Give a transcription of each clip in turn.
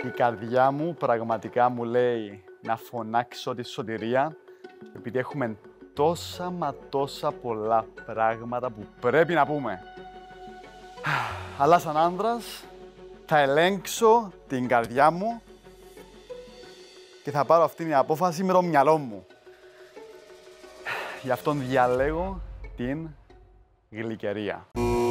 Η καρδιά μου πραγματικά μου λέει να φωνάξω τη σωτηρία, επειδή έχουμε τόσα μα τόσα πολλά πράγματα που πρέπει να πούμε. Αλλά σαν άνδρας θα ελέγξω την καρδιά μου και θα πάρω αυτή την απόφαση με το μυαλό μου. Γι' αυτόν διαλέγω την γλυκερία.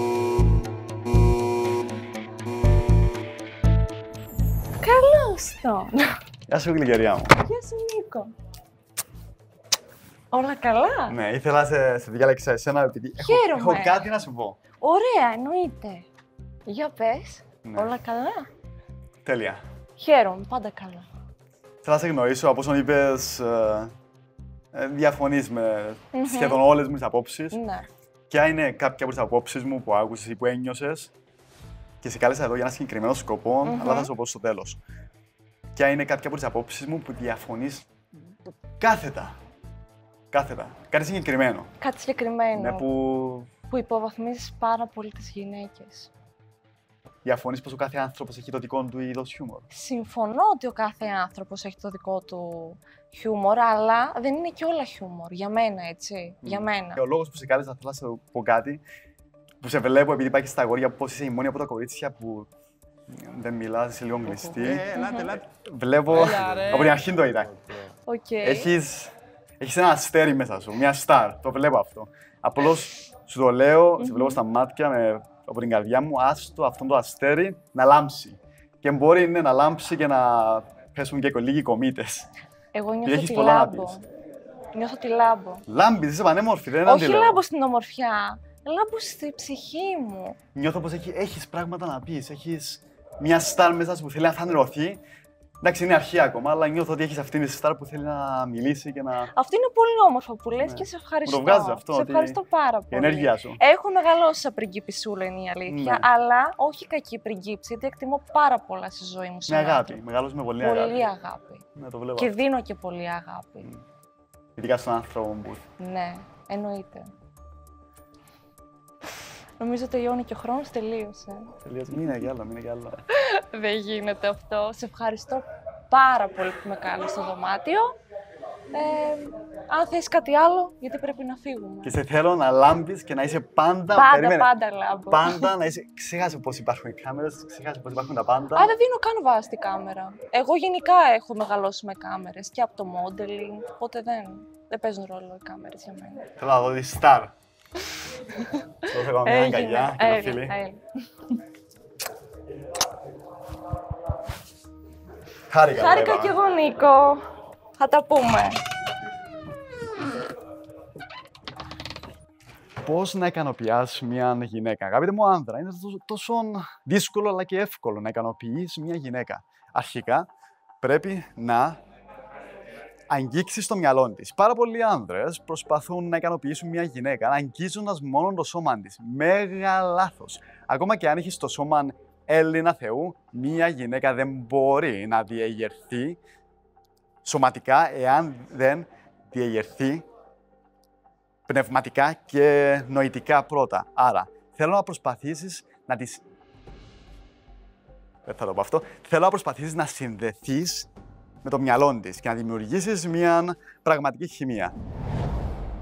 Καλώς τον! Γεια σου γλυκερία μου. Γεια σου Νίκο. Όλα καλά? Ναι, ήθελα σε διάλεξα εσένα επειδή έχω κάτι να σου πω. Ωραία, εννοείται. Για πες, Ναι. όλα καλά? Τέλεια. Χαίρομαι, πάντα καλά. Θέλω να σε γνωρίσω, από όσον είπες, διαφωνείς με σχεδόν όλες μου τις απόψεις. Ναι. Ποια είναι κάποια από τις απόψεις μου που άκουσες ή που ένιωσες και σε κάλεσα εδώ για ένα συγκεκριμένο σκοπό, αλλά θα σου το πω στο τέλος. Ποια είναι κάποια από τις απόψεις μου που διαφωνείς κάθετα. Κάθετα. Κάτι συγκεκριμένο. Κάτι συγκεκριμένο Ναι, που υποβαθμίζεις πάρα πολύ τις γυναίκες. διαφωνείς πως ο κάθε άνθρωπος έχει το δικό του είδος χιούμορ. Συμφωνώ ότι ο κάθε άνθρωπος έχει το δικό του χιούμορ, αλλά δεν είναι και όλα χιούμορ. Για μένα, έτσι. Για μένα. Και ο λόγος που σε κάλεσα, θέλω να σε πω κάτι που σε βλέπω επειδή υπάρχει στα αγόρια, πως είσαι η μόνη από τα κορίτσια που δεν μιλάς, είσαι λίγο κλειστή. Ελάτε. Βλέπω από την αρχή το είδα. Οκ. Έχεις ένα αστέρι μέσα σου, μια στάρ, το βλέπω αυτό. Απλώς σου το λέω, σε βλέπω στα μάτια, από την καρδιά μου, άστο αυτό το αστέρι να λάμψει. Και μπορεί να λάμψει και να πέσουν και λίγοι κομήτες. Εγώ νιώθω έχεις τη πολλά να λάμπω. πεις. Νιώθω τη λάμπω. Λάμπεις, είσαι πανέμορφη, δεν Όχι αντιλέγω. λάμπω στην ομορφιά. Λάμπω στη ψυχή μου. Νιώθω πως έχεις πράγματα να πεις, έχεις μια στάρ μέσα σου που θέλει να φανερωθεί. Εντάξει, είναι αρχή ακόμα, αλλά νιώθω ότι έχεις αυτήν τη στάρ που θέλει να μιλήσει και να... Αυτό είναι πολύ όμορφο που λες και σε ευχαριστώ. Μου το βγάζει αυτό, Σε ότι ευχαριστώ πάρα η πολύ. ενέργειά σου. Έχω μεγαλώσει σαν πριγκίπισσούλα, είναι η αλήθεια, Ναι. αλλά όχι κακή πριγκίψη, γιατί εκτιμώ πάρα πολλά στη ζωή μου. Με σαν αγάπη, άνθρωπο. μεγάλος με πολύ αγάπη. Πολύ αγάπη. Ναι, το βλέπω. Και αυτό. δίνω και πολύ αγάπη. Ειδικά στον άνθρωπο που... Ναι, εννοείται. Νομίζω τελειώνει και ο χρόνος, τελείωσε. Τελείως, μείνε κι άλλο, μείνε κι άλλο. Δεν γίνεται αυτό. Σε ευχαριστώ πάρα πολύ που με κάλεσες στο δωμάτιο. Αν θες κάτι άλλο, γιατί πρέπει να φύγουμε. Και σε θέλω να λάμπεις και να είσαι πάντα... Πάντα λάμπω. Πάντα να είσαι... Ξέχασε πώς υπάρχουν οι κάμερες, ξέχασε πώς υπάρχουν τα πάντα. Α, δεν δίνω καν βάση τη κάμερα. Εγώ γενικά έχω μεγαλώσει με κάμερες και από το modeling, οπότε δεν παίζουν ρόλο οι κάμερες για μένα. Θέλω να δω τη στάρ. Δώσε ακόμα μια αγκαλιά και το φίλι. Χάρηκα κι εγώ, Νίκο. Θα τα πούμε. Πώς να ικανοποιείς μια γυναίκα. Αγαπητέ μου άντρα, είναι τόσο δύσκολο αλλά και εύκολο να ικανοποιείς μια γυναίκα. Αρχικά πρέπει να αγγίξεις το μυαλό της. Πάρα πολλοί άνδρες προσπαθούν να ικανοποιήσουν μια γυναίκα αγγίζοντας μόνο το σώμα της. Μέγα λάθος. Ακόμα και αν έχεις το σώμα Έλληνα Θεού, μια γυναίκα δεν μπορεί να διεγερθεί σωματικά εάν δεν διεγερθεί πνευματικά και νοητικά πρώτα. Άρα, θέλω να προσπαθήσεις να τις... Δεν θα το πω αυτό. Θέλω να προσπαθήσεις να συνδεθείς με το μυαλό της και να δημιουργήσεις μια πραγματική χημεία.